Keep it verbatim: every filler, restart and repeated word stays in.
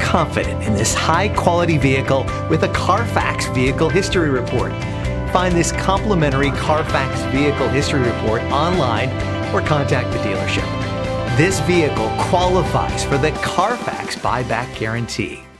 confident in this high-quality vehicle with a CARFAX Vehicle History Report. Find this complimentary CARFAX Vehicle History Report online or contact the dealership. This vehicle qualifies for the CARFAX buyback guarantee.